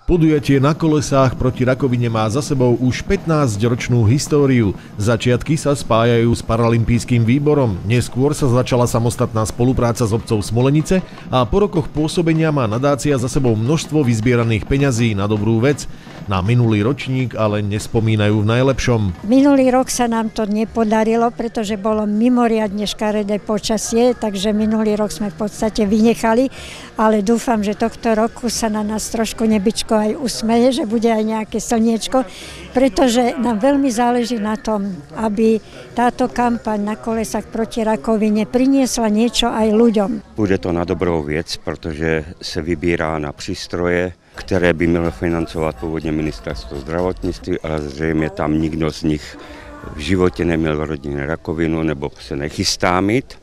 Podujatie na kolesách proti rakovine má za sebou už 15-ročnú históriu. Začiatky sa spájajú s Paralympijským výborom, neskôr sa začala samostatná spolupráca s obcov Smolenice a po rokoch pôsobenia má nadácia za sebou množstvo vyzbieraných peňazí na dobrú vec. Na minulý ročník ale nespomínajú v najlepšom. Minulý rok sa nám to nepodarilo, pretože bolo mimoriadne škaredé počasie, takže minulý rok sme v podstate vynechali, ale dúfam, že tohto roku sa na nás trošku nebičko aj usmeje, že bude aj nejaké slniečko, pretože nám veľmi záleží na tom, aby táto kampaň na kolesách proti rakovine priniesla niečo aj ľuďom. Bude to na dobrou věc, protože se vybírá na přístroje, které by mělo financovat původně ministerstvo zdravotnictví, ale zřejmě tam nikdo z nich v životě neměl v rodině rakovinu nebo se nechystá mít.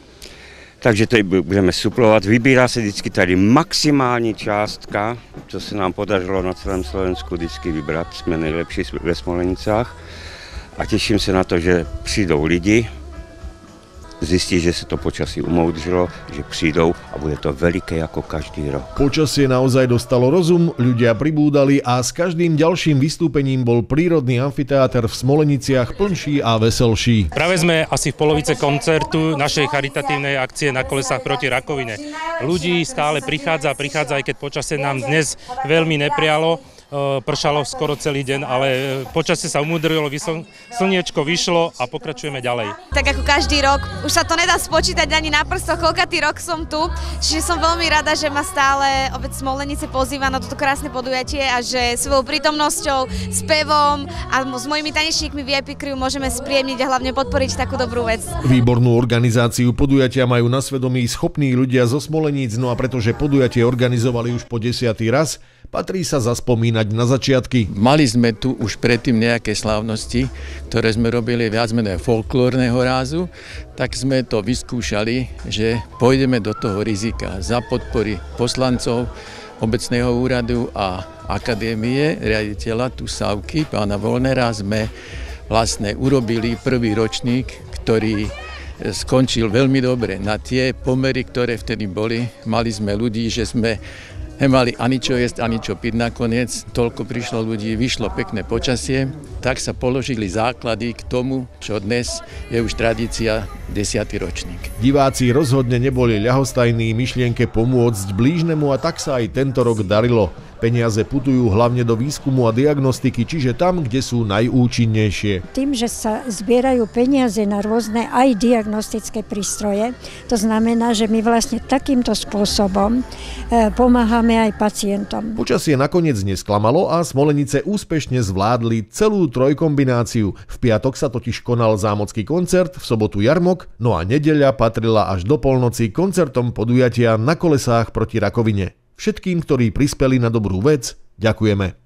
Takže to budeme suplovat. Vybírá se vždycky tady maximální částka, co se nám podařilo na celém Slovensku vždycky vybrat. Jsme nejlepší ve Smolenicách a těším se na to, že přijdou lidi, zistí, že sa to počasí umoudřilo, že prídou a bude to veľké ako každý rok. Počasie naozaj dostalo rozum, ľudia pribúdali a s každým ďalším vystúpením bol prírodný amfiteáter v Smoleniciach plnší a veselší. Práve sme asi v polovice koncertu našej charitatívnej akcie na kolesách proti rakovine. Ľudí stále prichádza, aj keď počasie nám dnes veľmi neprialo. Pršalo skoro celý deň, ale počasie sa umudrilo, slniečko vyšlo a pokračujeme ďalej. Tak ako každý rok, už sa to nedá spočítať ani na prstoch, koľkatý rok som tu, čiže som veľmi rada, že ma stále obec Smolenice pozýva na toto krásne podujatie a že svojou prítomnosťou, spevom a s mojimi tanečníkmi VIP Crew môžeme spríjemniť a hlavne podporiť takú dobrú vec. Výbornú organizáciu podujatia majú na svedomí schopní ľudia zo Smoleníc, no a pretože podujatie organizovali už po 10. raz, patrí sa zaspomínať na začiatky. Mali sme tu už predtým nejaké slávnosti, ktoré sme robili viac menej folklórneho rázu, tak sme to vyskúšali, že pôjdeme do toho rizika za podpory poslancov obecného úradu a akadémie, riaditeľa tu Savky, pána Vollnera, sme vlastne urobili prvý ročník, ktorý skončil veľmi dobre. Na tie pomery, ktoré vtedy boli, mali sme ľudí, že sme nemali ani čo jesť, ani čo piť nakoniec. Toľko prišlo ľudí, vyšlo pekné počasie, tak sa položili základy k tomu, čo dnes je už tradícia 10. ročník. Diváci rozhodne neboli ľahostajní myšlienke pomôcť blížnemu a tak sa aj tento rok darilo. Peniaze putujú hlavne do výskumu a diagnostiky, čiže tam, kde sú najúčinnejšie. Tým, že sa zbierajú peniaze na rôzne aj diagnostické prístroje, to znamená, že my vlastne takýmto spôsobom pomáhame aj pacientom. Počasie nakoniec nesklamalo a Smolenice úspešne zvládli celú trojkombináciu. V piatok sa totiž konal zámocký koncert, v sobotu jarmok, no a nedeľa patrila až do polnoci koncertom podujatia na kolesách proti rakovine. Všetkým, ktorí prispeli na dobrú vec, ďakujeme.